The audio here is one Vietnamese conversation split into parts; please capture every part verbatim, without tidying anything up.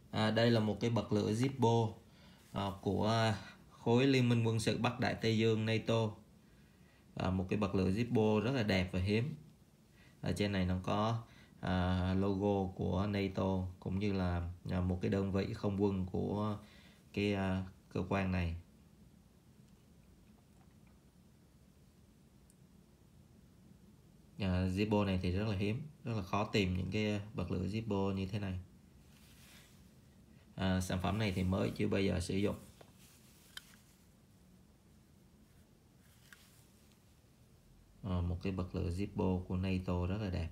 À, đây là một cái bật lửa Zippo à, của khối Liên minh quân sự Bắc Đại Tây Dương NATO. À, một cái bật lửa Zippo rất là đẹp và hiếm. Ở trên này nó có à, logo của NATO cũng như là à, một cái đơn vị không quân của cái à, cơ quan này. À, Zippo này thì rất là hiếm, rất là khó tìm những cái bật lửa Zippo như thế này. À, sản phẩm này thì mới chưa bao giờ sử dụng. À, một cái bật lửa Zippo của NATO rất là đẹp.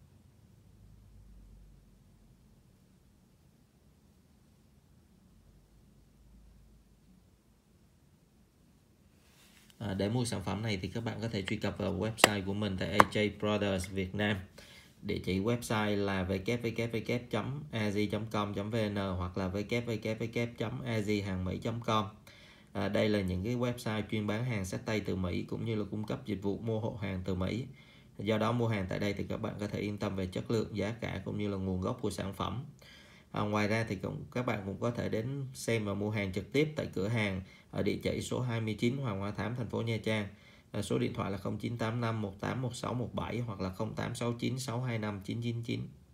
À, để mua sản phẩm này thì các bạn có thể truy cập vào website của mình tại a j Brothers Việt Nam. Địa chỉ website là w w w chấm a z chấm com chấm v n hoặc là w w w chấm a z hàng mỹ chấm com. À, đây là những cái website chuyên bán hàng xách tay từ Mỹ cũng như là cung cấp dịch vụ mua hộ hàng từ Mỹ. Do đó mua hàng tại đây thì các bạn có thể yên tâm về chất lượng, giá cả cũng như là nguồn gốc của sản phẩm. À, ngoài ra thì cũng, các bạn cũng có thể đến xem và mua hàng trực tiếp tại cửa hàng ở địa chỉ số hai mươi chín Hoàng Hoa Thám, thành phố Nha Trang. À, số điện thoại là không chín tám năm một tám một sáu một bảy hoặc là không tám sáu chín sáu hai năm chín chín chín.